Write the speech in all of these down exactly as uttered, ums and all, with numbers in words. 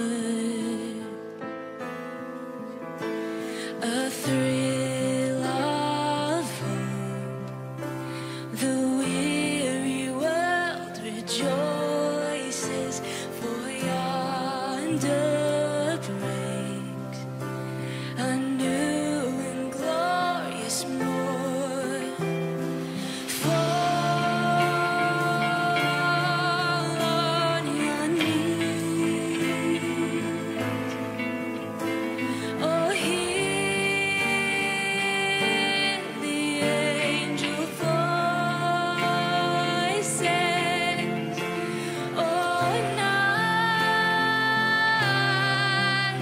A thrill of hope, the weary world rejoices, for yonder breaks a new and glorious morn. Fall on your knees, oh, hear the angel voices, oh, night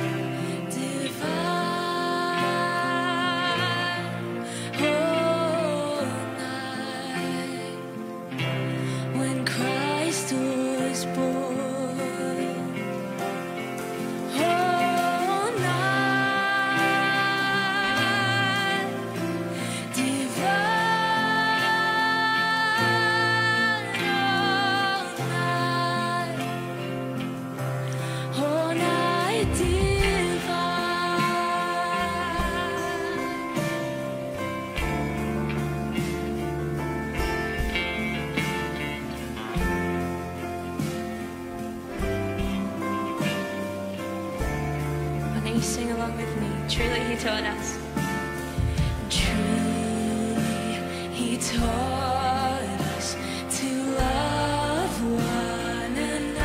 divine, oh, night when Christ was born, oh, night divine, oh, night, oh, night Why don't you sing along with me? Truly he taught us. Truly he taught us to love one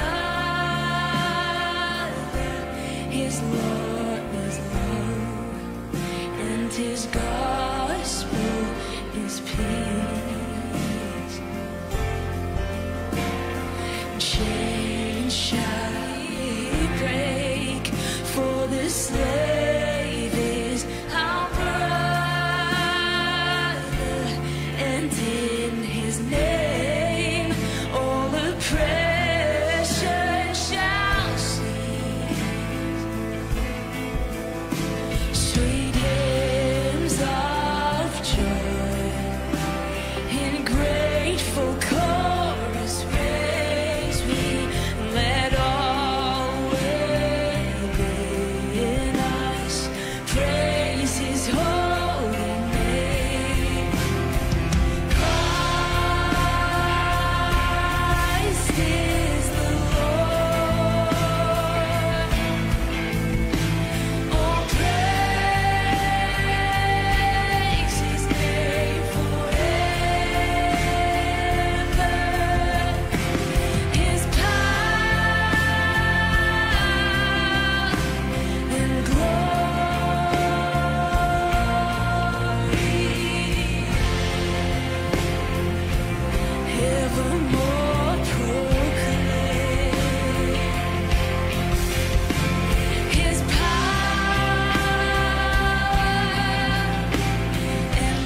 another. His Lord was love, and his gospel is peace. Chains shall he break, for the slave is our brother, and in his name all oppression shall cease. Sweet hymns of joy in grateful chorus raise we, let all within us praise his holy name. Christ is the Lord. Oh, praise his name forever. His power and glory evermore proclaim. His power and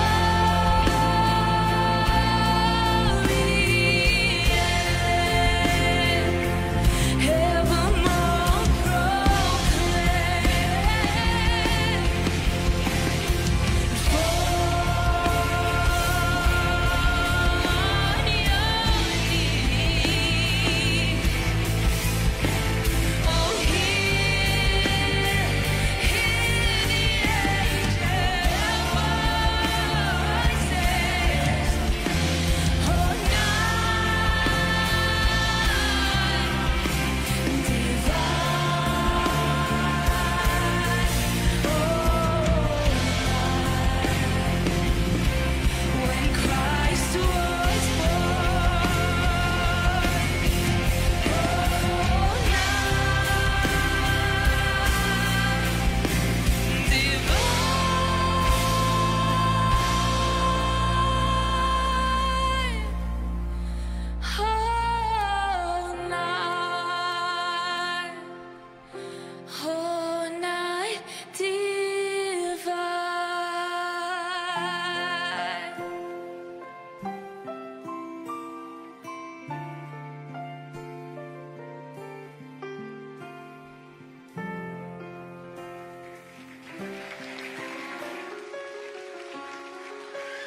glory evermore proclaim. For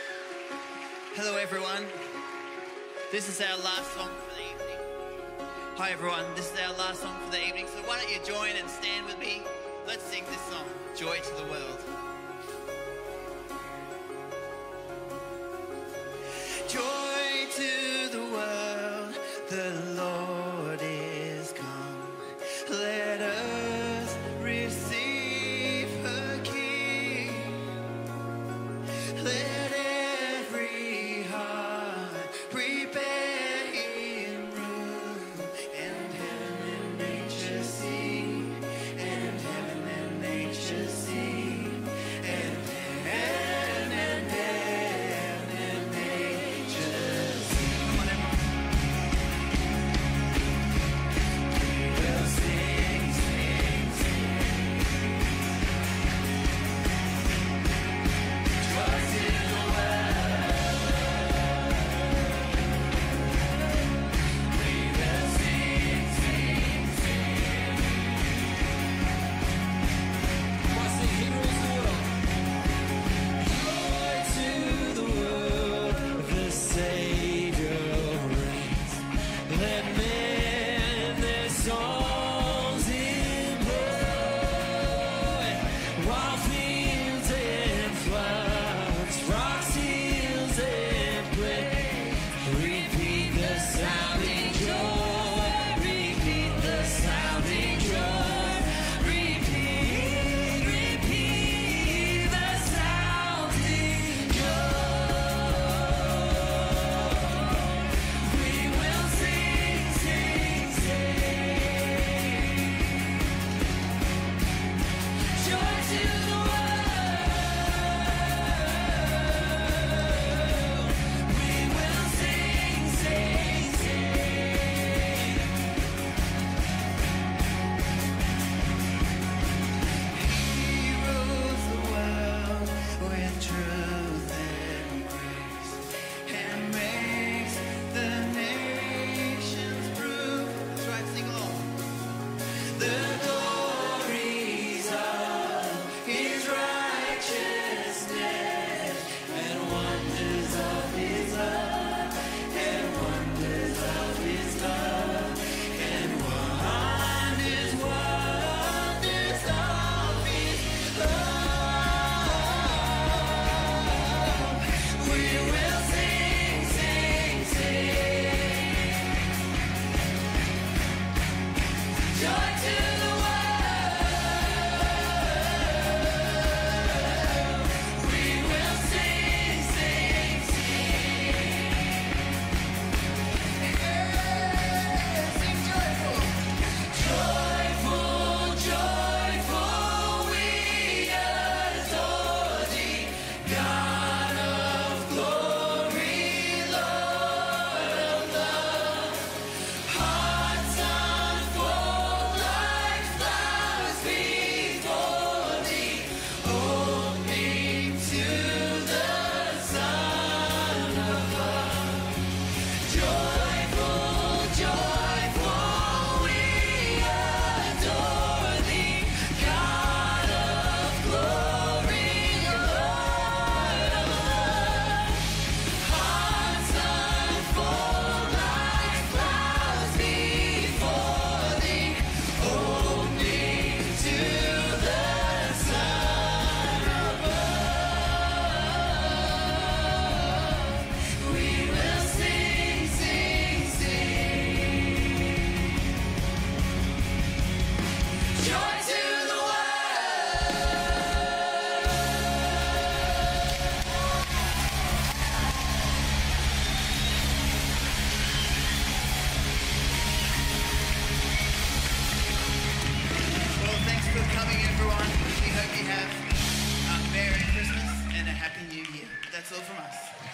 Hello everyone, this is our last song for the evening. Hi everyone, this is our last song for the evening, so why don't you join and stand with me? Let's sing this song, Joy to the World. Joy to the world, the Lord is come. Let earth receive her King. Let every heart prepare Him room, and heaven and nature sing, and heaven and nature sing, and heaven and heaven and nature sing. Come on, everyone. We will sing, sing, sing. Trust in the world. We will sing, sing, sing. What's the heroes of the world? Joy to the world, the Savior reigns. Let men their songs employ, while fields and floods, rocks, hills and plains, repeat the sounding joy, repeat the sounding joy, repeat, repeat the sounding joy. We will sing, sing, sing. Joy to the world. We will sing, sing, sing. He rules the world with truth and grace, and makes the nations prove. That's right, sing along. The glories of His righteousness, and wonders of His love, and wonders of His love, and wonders, wonders of His love. We will sing, sing, sing. Joy to the world. We will sing, sing, sing. Yeah, sing joyful. Joyful, joyful, we adore Thee, God of glory, Lord of love. Hearts unfold like flowers before Thee, opening to the Son above. Joyful, joyful, we adore Thee, God of glory, Lord of love. Hearts unfold like flowers before Thee, opening to the Son above. We will sing, sing, sing. Joy to the Well, thanks for coming, everyone. We hope you have a Merry Christmas and a Happy New Year. That's all from us.